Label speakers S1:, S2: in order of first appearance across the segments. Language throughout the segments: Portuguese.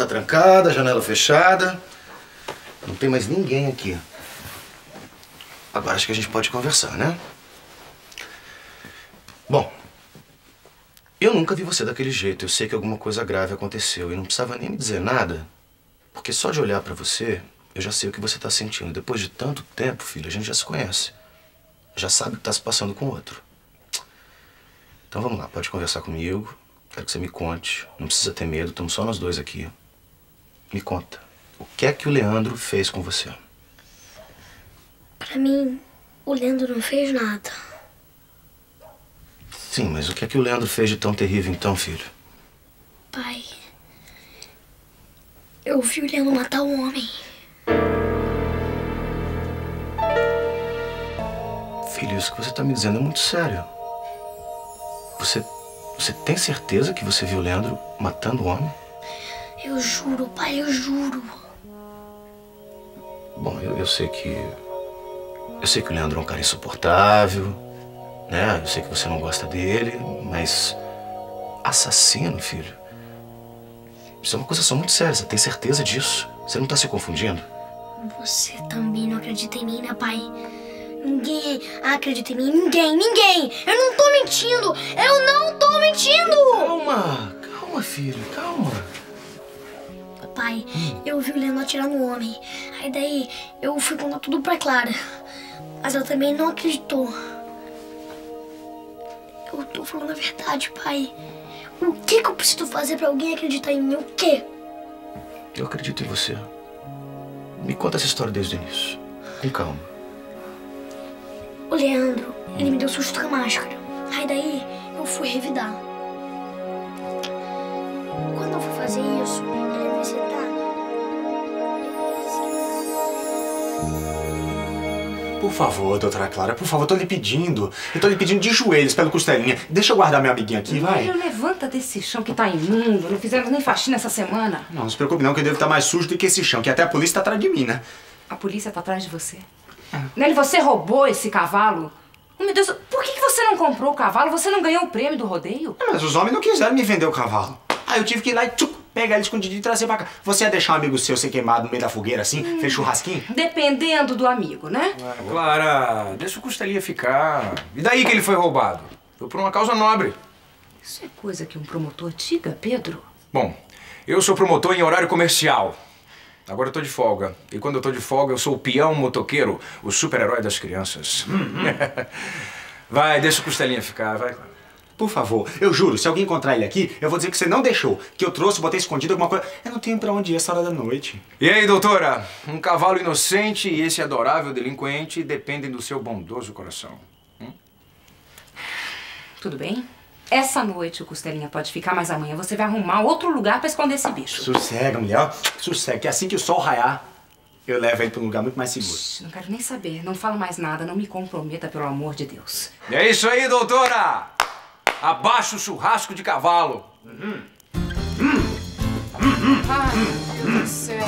S1: porta trancada, janela fechada. Não tem mais ninguém aqui. Agora acho que a gente pode conversar, né? Bom, eu nunca vi você daquele jeito. Eu sei que alguma coisa grave aconteceu e não precisava nem me dizer nada, porque só de olhar pra você, eu já sei o que você tá sentindo. Depois de tanto tempo, filho, a gente já se conhece. Já sabe o que tá se passando com o outro. Então vamos lá, pode conversar comigo. Quero que você me conte. Não precisa ter medo, estamos só nós dois aqui. Me conta, o que é que o Leandro fez com você?
S2: Pra mim, o Leandro não fez nada.
S1: Sim, mas o que é que o Leandro fez de tão terrível então, filho?
S2: Pai, eu vi o Leandro matar um homem.
S1: Filho, isso que você tá me dizendo é muito sério. Você tem certeza que você viu o Leandro matando o homem?
S2: Eu juro, pai, eu juro.
S1: Bom, eu sei que... Eu sei que o Leandro é um cara insuportável, né? Eu sei que você não gosta dele, mas... Assassino, filho? Isso é uma coisa só muito séria, você tem certeza disso? Você não tá se confundindo?
S2: Você também não acredita em mim, né, pai? Ninguém acredita em mim, ninguém! Eu não tô mentindo! Eu não tô mentindo!
S1: Calma, filho, calma.
S2: Pai, eu vi o Leandro atirar no homem. Aí daí eu fui contar tudo pra Clara. Mas ela também não acreditou. Eu tô falando a verdade, pai. O que eu preciso fazer pra alguém acreditar em mim? O quê?
S1: Eu acredito em você. Me conta essa história desde o início. Com calma.
S2: O Leandro, ele me deu susto com a máscara. Aí daí eu fui revidar. Quando eu fui fazer isso, ele ia visitar.
S3: Por favor, doutora Clara, por favor, eu tô lhe pedindo. Eu tô lhe pedindo de joelhos pelo Costelinha. Deixa eu guardar meu amiguinho aqui, vai.
S4: Filho, levanta desse chão que tá imundo. Não fizemos nem faxina essa semana.
S3: Não se preocupe não, que eu devo estar mais sujo do que esse chão, que até a polícia tá atrás de mim, né?
S4: A polícia tá atrás de você. Nelly, você roubou esse cavalo? Oh, meu Deus, por que você não comprou o cavalo? Você não ganhou o prêmio do rodeio?
S3: Mas os homens não quiseram me vender o cavalo. Aí eu tive que ir lá e pegar ele escondidinho e trazer pra cá. Você ia deixar um amigo seu ser queimado no meio da fogueira assim? Fez churrasquinho?
S4: Dependendo do amigo, né?
S5: Clara, deixa o Costelinha ficar. E daí que ele foi roubado? Foi por uma causa nobre.
S4: Isso é coisa que um promotor diga, Pedro?
S5: Bom, eu sou promotor em horário comercial. Agora eu tô de folga. E quando eu tô de folga, eu sou o peão motoqueiro, o super-herói das crianças. Vai, deixa o Costelinha ficar, vai.
S3: Por favor, eu juro, se alguém encontrar ele aqui, eu vou dizer que você não deixou, que eu trouxe, botei escondido alguma coisa. Eu não tenho pra onde ir essa hora da noite.
S5: E aí, doutora? Um cavalo inocente e esse adorável delinquente dependem do seu bondoso coração.
S4: Tudo bem? Essa noite o Costelinha pode ficar, mas amanhã você vai arrumar outro lugar pra esconder esse bicho.
S3: Sossega, mulher, ó. Sossega, que assim que o sol raiar, eu levo ele pra um lugar muito mais seguro.
S4: Não quero nem saber. Não falo mais nada. Não me comprometa, pelo amor de Deus.
S5: E é isso aí, doutora! Abaixa o churrasco de cavalo.
S4: Ai, meu Deus do céu.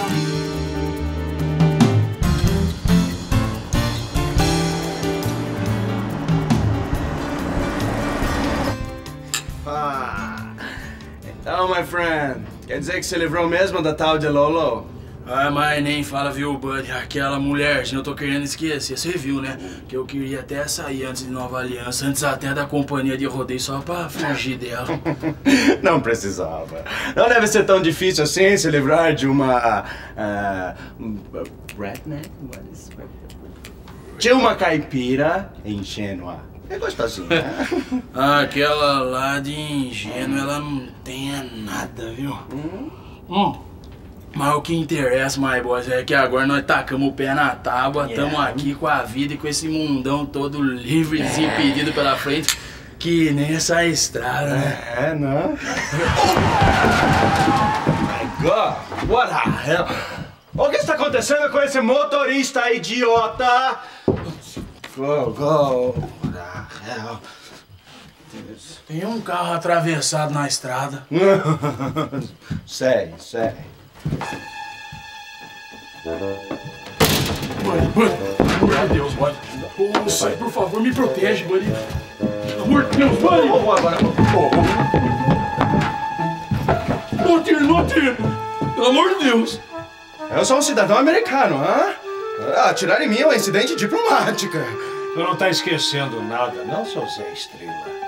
S6: Então, my friend, quer dizer que você livrou mesmo da tal de Lolo?
S7: Ah, mas nem fala, viu, Buddy? Aquela mulherzinha eu tô querendo esquecer. Você viu, né? Que eu queria até sair antes de Nova Aliança, antes até da companhia de rodeio, só pra fugir dela.
S6: Não precisava. Não deve ser tão difícil assim se livrar de uma... redneck? De uma caipira ingênua. É gostosinho, né?
S7: Aquela lá de ingênua, ela não tem nada, viu? Mas o que interessa, my boys, é que agora nós tacamos o pé na tábua, tamo aqui com a vida e com esse mundão todo livre, desimpedido pela frente, que nem essa estrada, né?
S6: Não? My God, what the hell? O que está acontecendo com esse motorista idiota? Go, what the hell?
S7: Tem um carro atravessado na estrada.
S6: Sei.
S7: Buddy, meu Deus, Buddy. Oh, sai, por favor, me protege, Buddy. Pelo amor de Deus, Buddy.
S6: Agora.
S7: Não atire. pelo amor de Deus.
S6: Eu sou um cidadão americano, hã? Atirar em mim é um incidente diplomático.
S8: Tu não tá esquecendo nada, não, seu Zé Estrela?